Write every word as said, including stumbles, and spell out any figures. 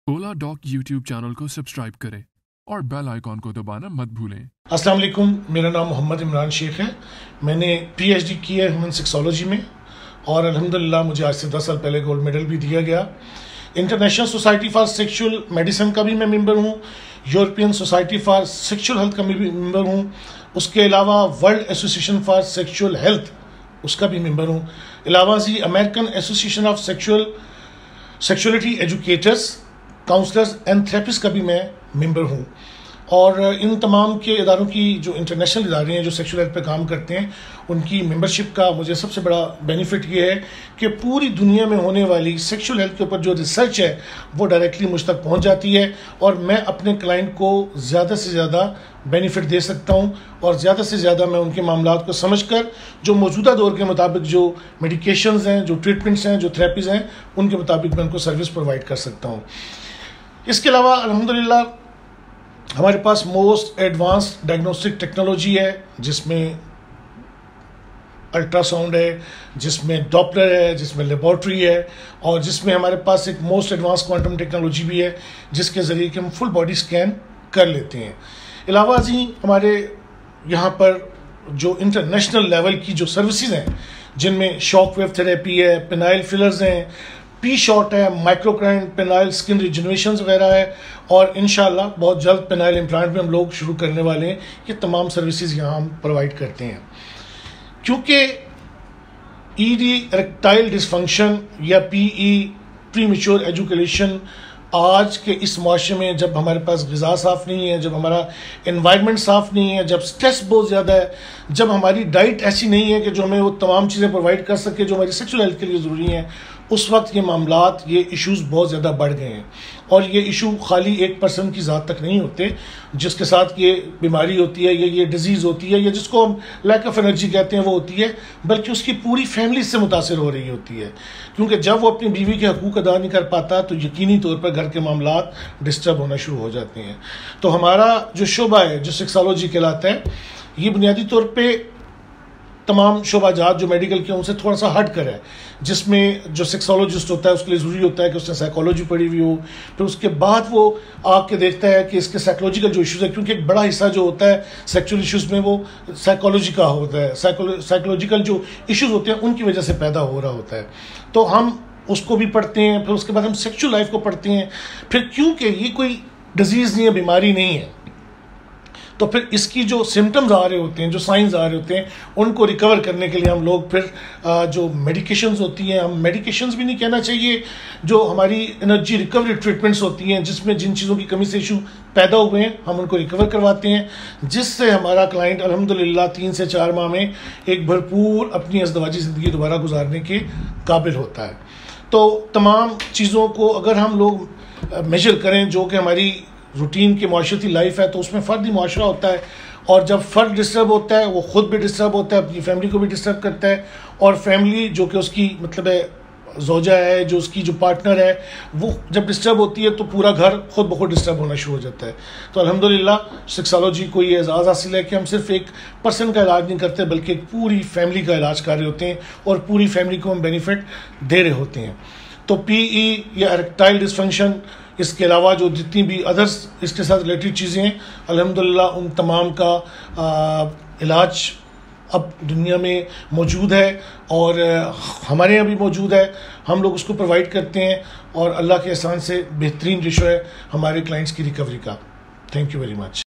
ओला डॉक YouTube channel को subscribe करें और बेल आइकॉन को दबाना मत भूलें। अस्सलाम वालेकुम, मेरा नाम मोहम्मद इमरान शेख है। मैंने पीएचडी की है ह्यूमन सेक्सोलॉजी में और अल्हम्दुलिल्लाह मुझे आज से दस साल पहले गोल्ड मेडल भी दिया गया। International society for sexual medicine का भी मैं मेंबर हूँ, European society for sexual health का भी मेंबर हूँ, उसके अलावा world association for sexual health उसका भी मेंबर हूँ। अलावा से American association of sexual sexuality educators, counsellors and therapist का भी मैं मेंबर हूँ। और इन तमाम के इदारों की जो इंटरनेशनल इदारे हैं जो सेक्सुअल हेल्थ पे काम करते हैं, उनकी मेंबरशिप का मुझे सबसे बड़ा बेनिफिट ये है कि पूरी दुनिया में होने वाली सेक्सुअल हेल्थ के ऊपर जो रिसर्च है वो डायरेक्टली मुझ तक पहुंच जाती है और मैं अपने क्लाइंट को ज़्यादा से ज़्यादा बेनिफिट दे सकता हूं और ज़्यादा से ज़्यादा मैं उनके मामलों को समझकर जो मौजूदा दौर के मुताबिक जो मेडिकेशंस हैं, जो ट्रीटमेंट्स हैं, जो थेरेपीज़ हैं, उनके मुताबिक मैं उनको सर्विस प्रोवाइड कर सकता हूँ। इसके अलावा अल्हम्दुलिल्लाह हमारे पास मोस्ट एडवांस्ड डायग्नोस्टिक टेक्नोलॉजी है, जिसमें अल्ट्रासाउंड है, जिसमें डॉपलर है, जिसमें लेबॉर्ट्री है और जिसमें हमारे पास एक मोस्ट एडवांस क्वांटम टेक्नोलॉजी भी है जिसके ज़रिए कि हम फुल बॉडी स्कैन कर लेते हैं। अलावा जी हमारे यहाँ पर जो इंटरनेशनल लेवल की जो सर्विसेज हैं, जिनमें शॉक वेव थेरेपी है, पेनाइल फिलर्स हैं, पी शॉट है, माइक्रोक्राइन पेनाइल स्किन रिजुनवेशन वगैरह है और इंशाल्लाह बहुत जल्द पेनाइल इम्प्लांट भी हम लोग शुरू करने वाले हैं। ये तमाम सर्विसेज यहाँ हम प्रोवाइड करते हैं। क्योंकि ईडी इरेक्टाइल डिसफंक्शन या पीई प्रीमेच्योर एजुकेशन आज के इस माशरे में, जब हमारे पास ग़िज़ा साफ़ नहीं है, जब हमारा एनवायरनमेंट साफ़ नहीं है, जब स्ट्रेस बहुत ज़्यादा है, जब हमारी डाइट ऐसी नहीं है कि जो हमें वो तमाम चीज़ें प्रोवाइड कर सके जो हमारी सेक्सुअल हेल्थ के लिए ज़रूरी हैं, उस वक्त ये मामलात, ये इश्यूज़ बहुत ज़्यादा बढ़ गए हैं। और ये इशू खाली एक पर्सन की ज़ात तक नहीं होते जिसके साथ ये बीमारी होती है या ये डिजीज़ होती है या जिसको हम लैक ऑफ एनर्जी कहते हैं वो होती है, बल्कि उसकी पूरी फैमिली से मुतासर हो रही होती है। क्योंकि जब वो अपनी बीवी के हकूक़ अदा नहीं कर पाता तो यकीनी तौर पर घर के मामलात डिस्टर्ब होना शुरू हो जाते हैं। तो हमारा जो शोबा है, जो सेक्सोलॉजी कहलाता है, ये बुनियादी तौर पर तमाम शोबाजात जो मेडिकल के उनसे थोड़ा सा हट कर है, जिसमें जो सेक्सोलॉजिस्ट होता है उसके लिए ज़रूरी होता है कि उसने साइकोलॉजी पढ़ी हुई हो, फिर उसके बाद वो आके देखता है कि इसके साइकोलॉजिकल जो इश्यूज़ है, क्योंकि एक बड़ा हिस्सा जो होता है सेक्सुअल इश्यूज़ में वो साइकोलॉजी का होता है, साइकोलॉजिकल जो इश्यूज़ होते हैं उनकी वजह से पैदा हो रहा होता है। तो हम उसको भी पढ़ते हैं, फिर उसके बाद हम सेक्सुअल लाइफ को पढ़ते हैं। फिर क्योंकि ये कोई डिजीज़ नहीं है, बीमारी नहीं है, तो फिर इसकी जो सिम्टम्स आ रहे होते हैं, जो साइंस आ रहे होते हैं, उनको रिकवर करने के लिए हम लोग फिर जो मेडिकेशंस होती हैं, हम मेडिकेशंस भी नहीं कहना चाहिए, जो हमारी एनर्जी रिकवरी ट्रीटमेंट्स होती हैं, जिसमें जिन चीज़ों की कमी से इशू पैदा हुए हैं हम उनको रिकवर करवाते हैं, जिससे हमारा क्लाइंट अल्हम्दुलिल्लाह तीन से चार माह में एक भरपूर अपनी अज़दवाजी ज़िंदगी दोबारा गुजारने के काबिल होता है। तो तमाम चीज़ों को अगर हम लोग मेजर करें जो कि हमारी रूटीन की माशरती लाइफ है, तो उसमें फ़र्द ही माशरा होता है और जब फ़र्द डिस्टर्ब होता है वो ख़ुद भी डिस्टर्ब होता है, अपनी फैमिली को भी डिस्टर्ब करता है और फैमिली जो कि उसकी मतलब है ज़ौजा है, जो उसकी जो पार्टनर है, वो जब डिस्टर्ब होती है तो पूरा घर खुद ब खुद डिस्टर्ब होना शुरू हो जाता है। तो अल्हम्दुलिल्लाह सेक्सोलॉजी को ये एजाज़ हासिल है कि हम सिर्फ एक पर्सन का इलाज नहीं करते बल्कि एक पूरी फैमिली का इलाज कर रहे होते हैं और पूरी फैमिली को हम बेनिफिट दे रहे होते हैं। तो पीई या इरेक्टाइल डिसफंक्शन, इसके अलावा जो जितनी भी अदर्स इसके साथ रिलेटेड चीज़ें हैं, अल्हम्दुलिल्लाह उन तमाम का आ, इलाज अब दुनिया में मौजूद है और हमारे यहाँ भी मौजूद है। हम लोग उसको प्रोवाइड करते हैं और अल्लाह के एहसान से बेहतरीन रेशो है हमारे क्लाइंट्स की रिकवरी का। Thank you very much.